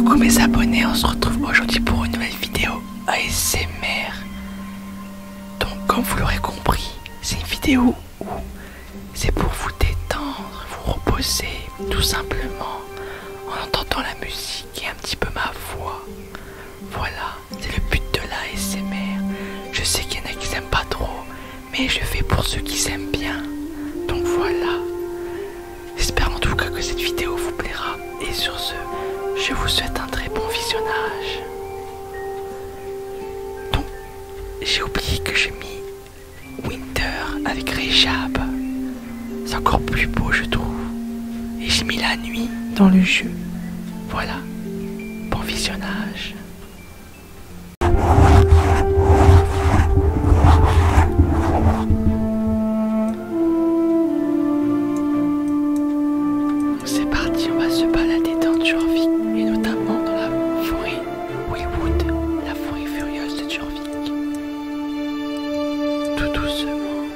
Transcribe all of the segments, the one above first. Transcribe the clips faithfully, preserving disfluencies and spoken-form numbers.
Coucou mes abonnés, on se retrouve aujourd'hui pour une nouvelle vidéo A S M R. Donc comme vous l'aurez compris, c'est une vidéo où c'est pour vous détendre, vous reposer tout simplement en entendant la musique et un petit peu ma voix. Voilà, c'est le but de l'A S M R. Je sais qu'il y en a qui s'aiment pas trop, mais je fais pour ceux qui s'aiment bien. Donc voilà, j'espère en tout cas que cette vidéo vous plaira. Et sur ce, je vous souhaite un très bon visionnage. Donc, j'ai oublié que j'ai mis Winter avec Rejab. C'est encore plus beau, je trouve. Et j'ai mis la nuit dans le jeu. Voilà. Bon visionnage. Donc c'est parti, on va se balader dans Jorvik et notamment dans la forêt Weirwood, la forêt furieuse de Jorvik. Tout doucement.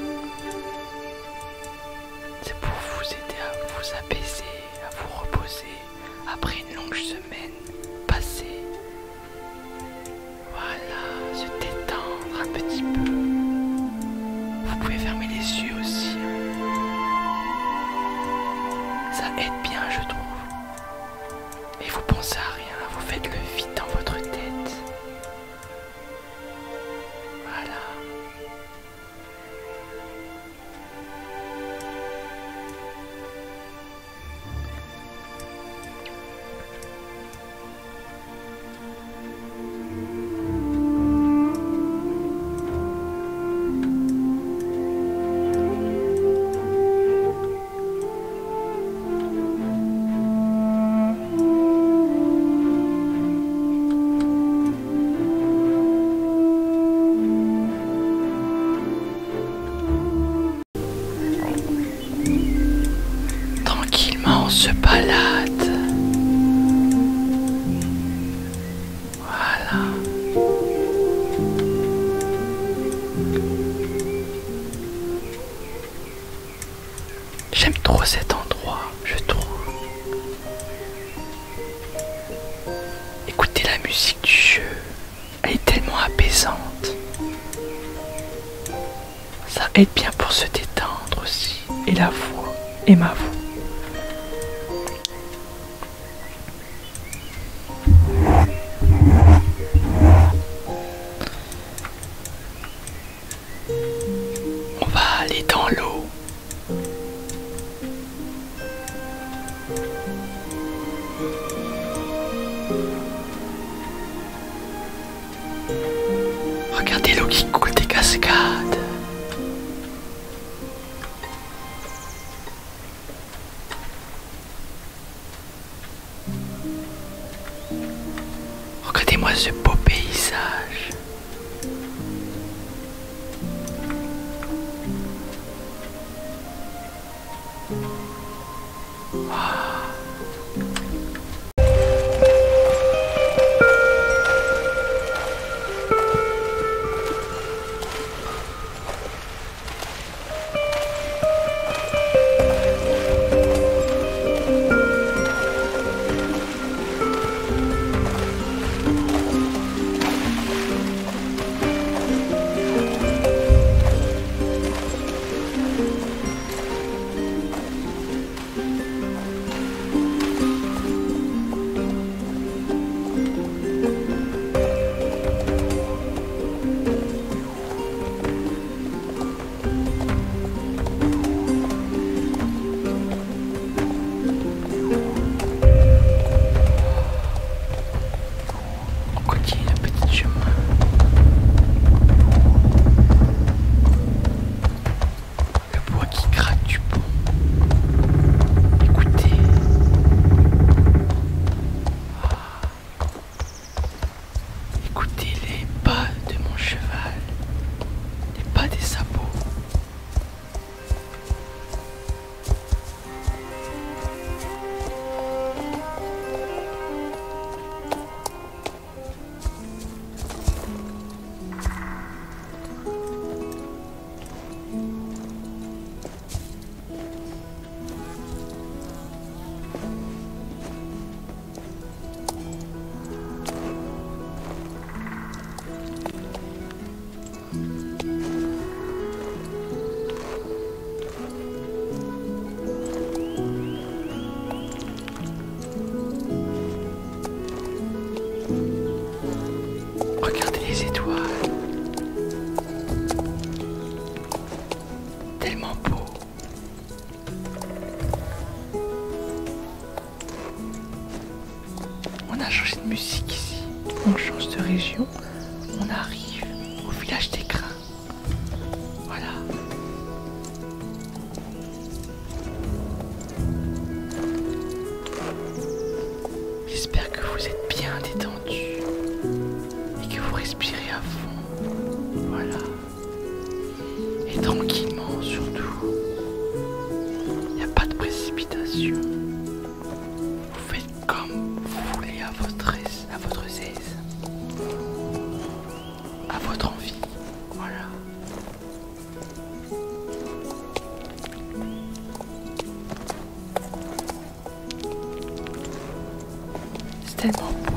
C'est pour vous aider à vous apaiser, à vous reposer après une longue semaine passée. Voilà, se détendre un petit peu. Vous pouvez fermer les yeux aussi. Ça aide bien, je trouve. Et vous pensez à rien, vous faites le vide dans votre tête. Voilà. Tranquillement, on se balade. Voilà. J'aime trop cet endroit, je trouve. Écoutez la musique du jeu, elle est tellement apaisante. Ça aide bien pour se détendre aussi. Et la voix, et ma voix. On va aller dans l'eau. Regardez l'eau qui coule des cascades. Regardez-moi ce beau paysage. a changé de musique ici. On change de région. On arrive au village des Crins. Voilà. J'espère que vous êtes bien détendus et que vous respirez à fond. Voilà. Et tranquillement surtout. Il n'y a pas de précipitation. Vous faites comme vous voulez à votre aise, à votre aise, à votre envie. Voilà. C'est tellement beau.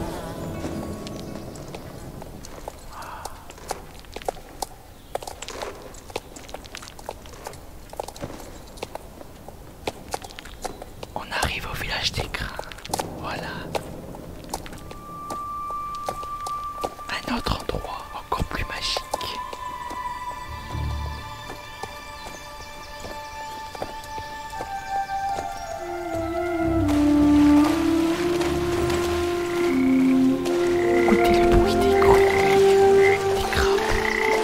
On arrive au village des Crins. Voilà. Un autre endroit encore plus magique. Écoutez le bruit des grenouilles, des crapauds.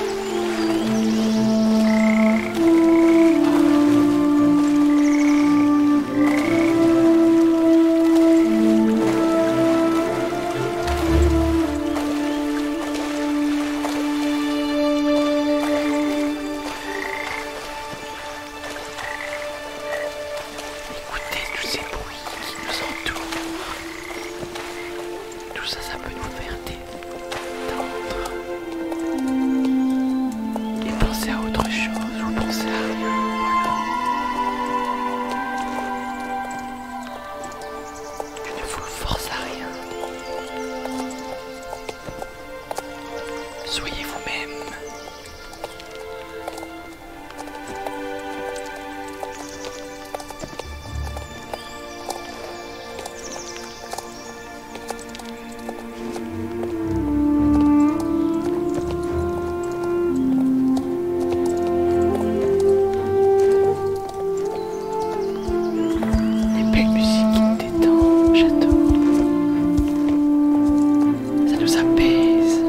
Écoutez tous ces bruits qui nous entourent. Tout ça, ça peut nous faire détendre. Et penser à autre chose ou penser à rien. Voilà. Je ne vous force à rien. Soyez vous-même. Les belles musiques qui nous détendent, j'adore. Ça nous apaise.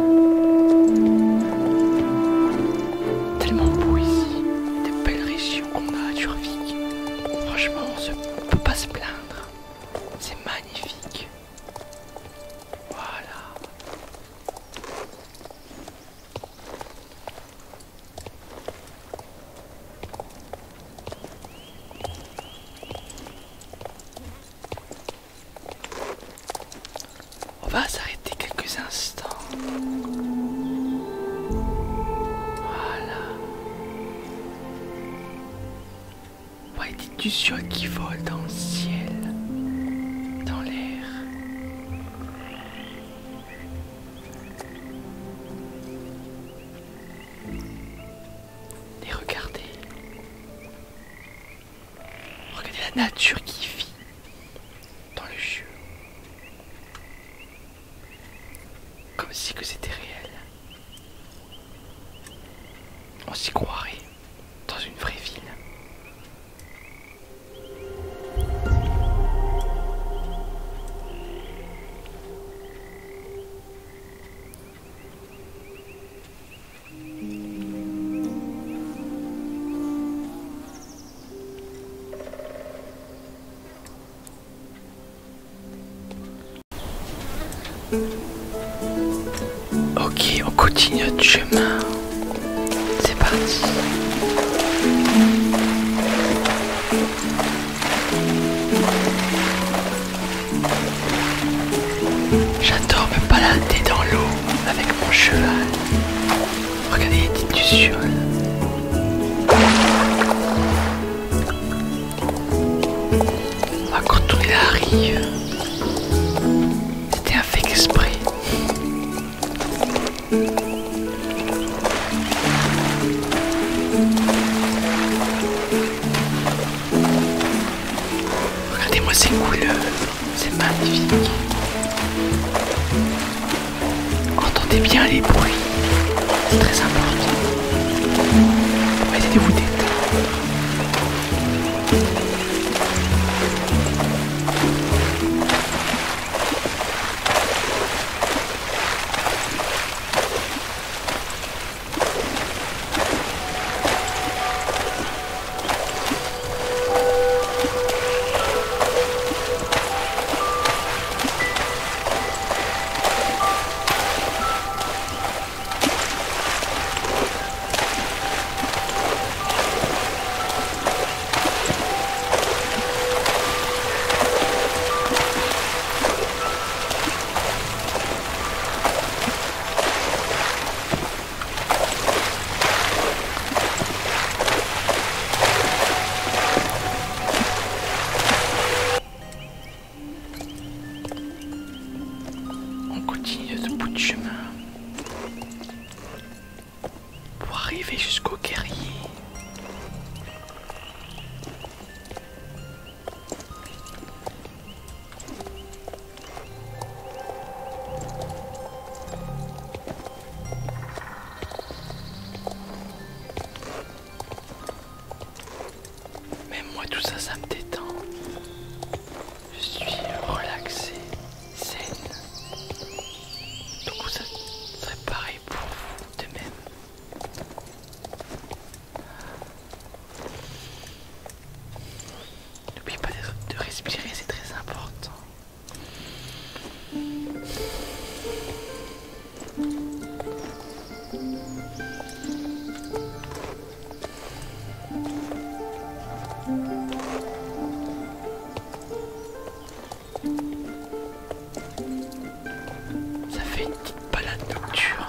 Tellement beau ici. Des belles régions qu'on a à Turvik. Franchement, on se on peut pas se plaindre. C'est magnifique. Voilà. On va s'arrêter quelques instants. Voilà. On voit des lucioles qui volent dans le ciel, dans l'air. Et regardez. Regardez la nature qui vit dans le jeu. Comme si que c'était réel. On s'y croirait dans une vraie ville. Ok, on continue notre chemin. C'est parti. J'adore me balader dans l'eau avec mon cheval. Regardez les petites lucioles. On va contourner la rive. C'était un fait exprès. Regardez-moi ces couleurs, c'est magnifique. Entendez bien les bruits, c'est très important. Essayez de vous détendre. continue de ce bout de chemin pour arriver jusqu'au guerrier. Même moi tout ça, ça me détend. Je suis relaxé, zen. Donc ça serait pareil pour vous de même. N'oubliez pas de, de respirer, c'est très important. Ça fait une petite balade nocturne.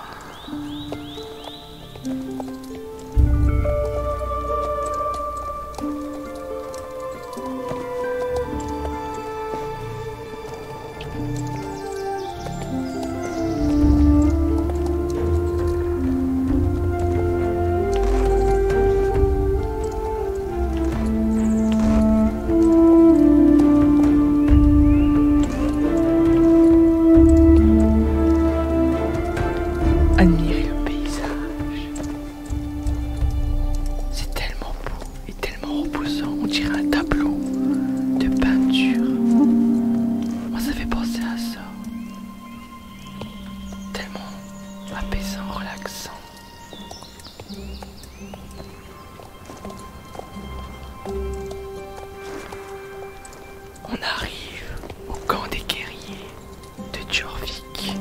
Admirez le paysage. C'est tellement beau et tellement reposant. On dirait un tableau de peinture. Moi, ça fait penser à ça. Tellement apaisant, relaxant. On arrive au camp des guerriers de Jorvik.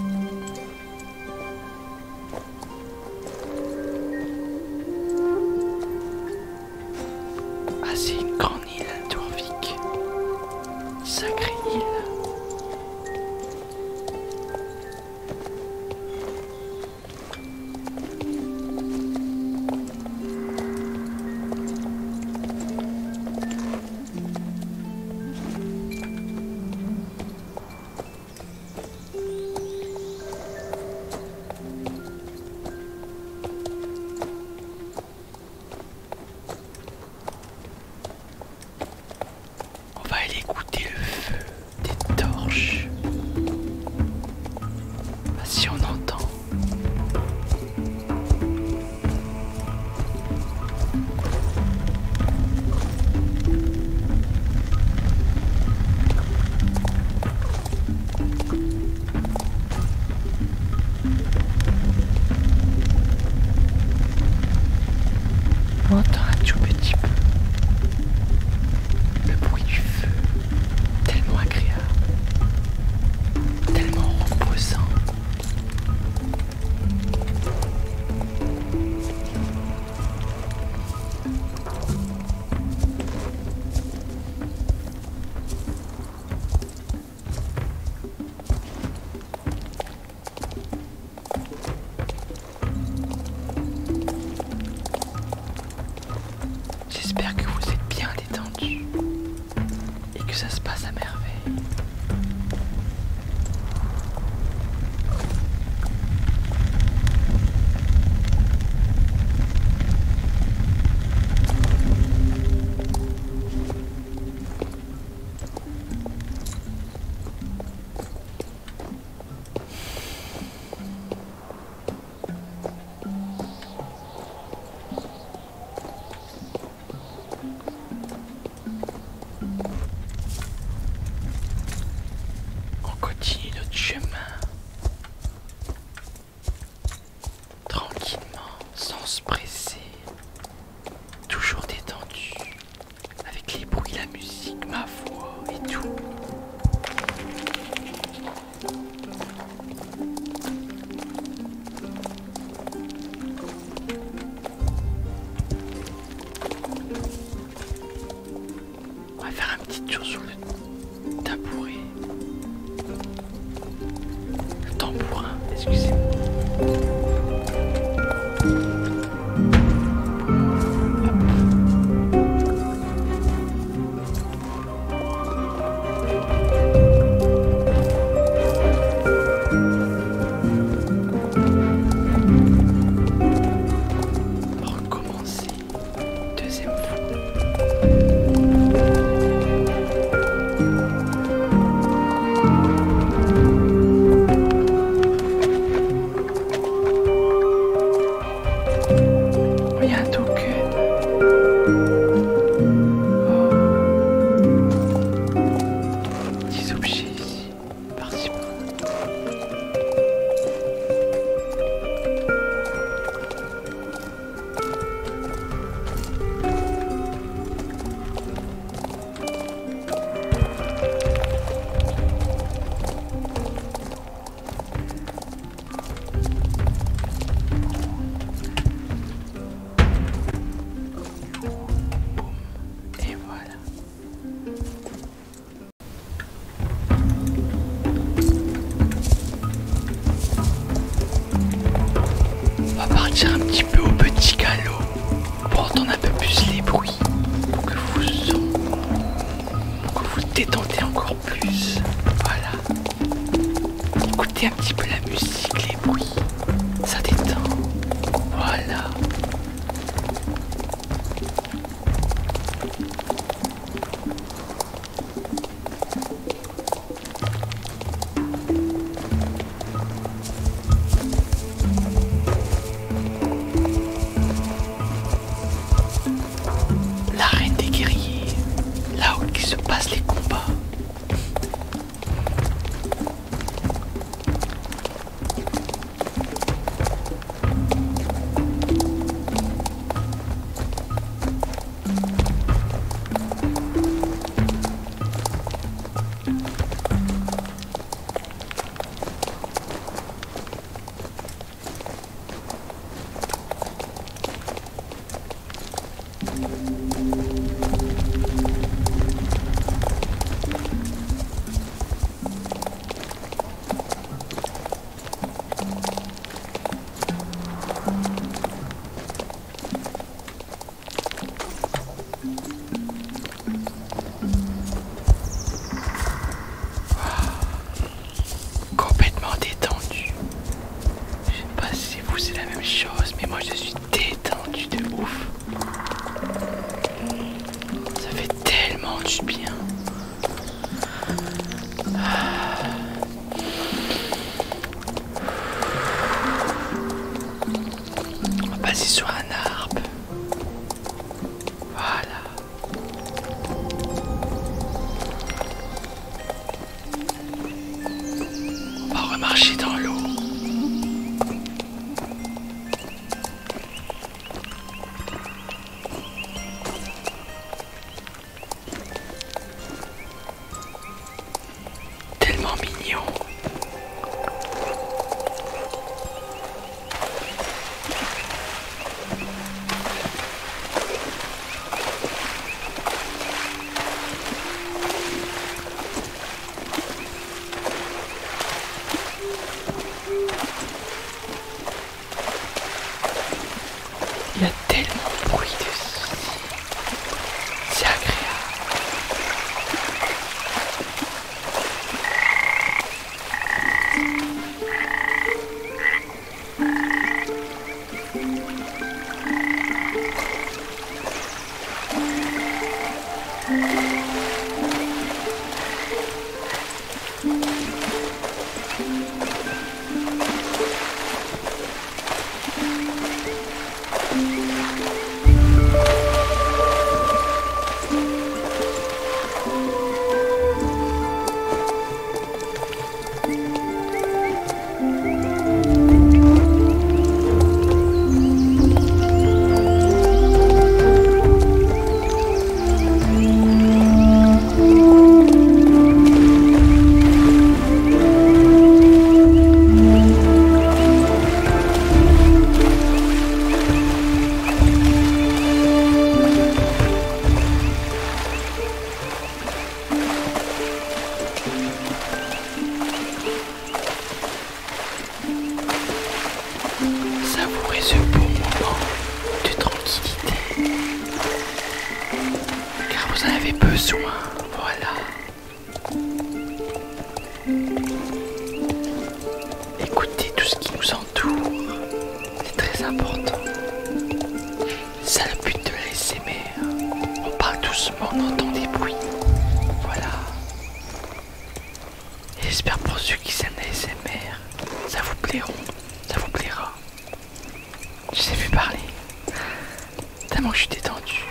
Ah, c'est une grande île, Jorvik. Sacrée île. On va aller écouter le feu des torches. Ah, si on entend. On entend un tout petit peu le bruit du feu, tellement agréable, tellement reposant. J'espère que vous êtes bien détendus et que ça se passe à merveille. On continue notre chemin tranquillement, sans se presser, toujours détendu, avec les bruits, la musique, ma voix et tout. On va faire un petit tour sur le tabouret. Le tambourin, excusez-moi. Hop. écoutez un petit peu la musique, les bruits. Ça détend. Voilà. L'arène des guerriers, là où se passent les combats. Complètement détendu. Je sais pas si vous c'est la même chose, mais moi je suis détendu de ouf. Ça fait tellement du bien. On va passer sur un arbre. Voilà. On va remarcher dans l'eau. Tellement mignon. Il y a tellement de bruit dessus. C'est agréable. Savourez ce beau moment de tranquillité, car vous en avez besoin, voilà. Écoutez tout ce qui nous entoure, c'est très important. C'est le but de l'A S M R. On parle doucement, on entend des bruits, voilà. Et j'espère pour ceux qui aiment l'A S M R, ça vous plairont, ça vous plaira. Je sais plus parler, tellement que je suis détendu.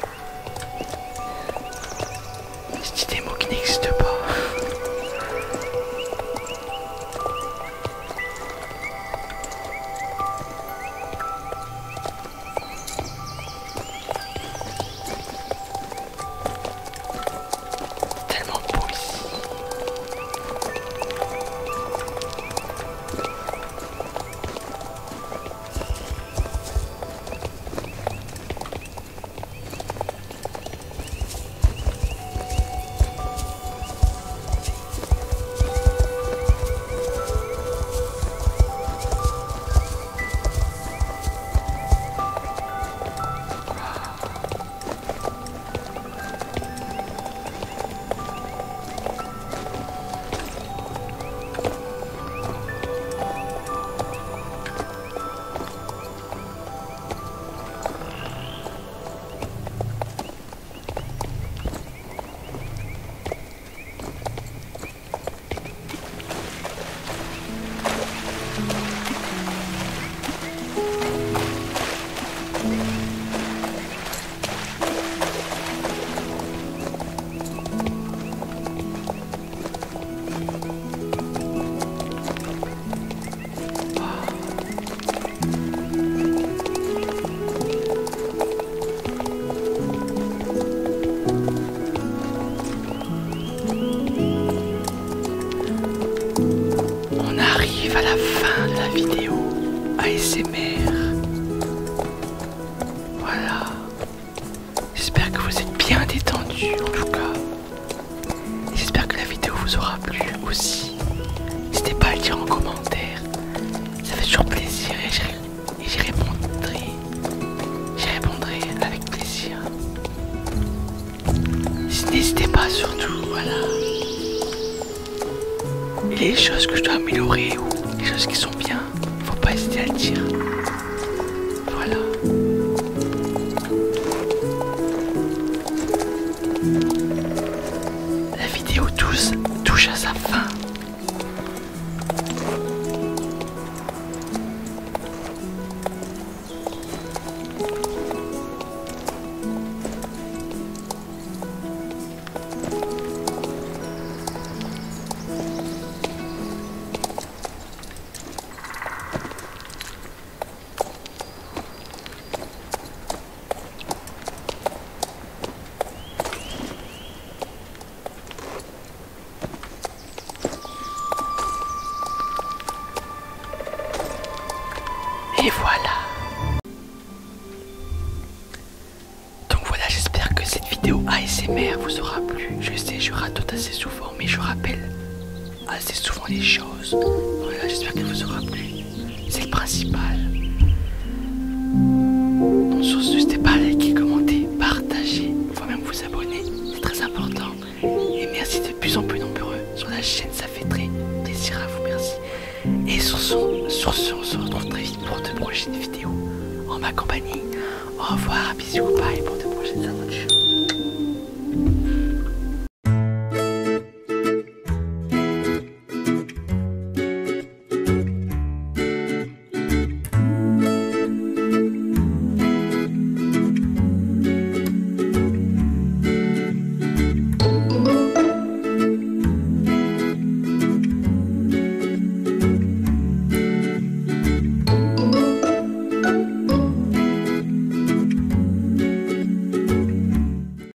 Je dis des mots qui n'existent pas. C'est tellement beau ici. la fin de la vidéo A S M R. Voilà. J'espère que vous êtes bien détendus en tout cas. J'espère que la vidéo vous aura plu aussi. N'hésitez pas à le dire en commentaire. Ça fait toujours plaisir et j'y répondrai. J'y répondrai avec plaisir. N'hésitez pas surtout, voilà. Et les choses que je dois améliorer ou les choses qui sont bien, faut pas hésiter à le dire. Voilà. La vidéo douze touche à sa fin. Et voilà. Donc voilà, j'espère que cette vidéo A S M R vous aura plu. Je sais, je rate assez souvent, mais je rappelle assez souvent les choses. Voilà, j'espère qu'elle vous aura plu. C'est le principal. Donc sur ce, n'hésitez pas à liker, commenter, partager, voire même vous abonner. C'est très important. Et merci de plus en plus nombreux sur la chaîne, ça fait très plaisir à vous, merci. Et sur ce, sur ce, on se retrouve très vite pour de prochaines vidéos en ma compagnie. Au revoir, bisous, bye pour de prochaines aventures.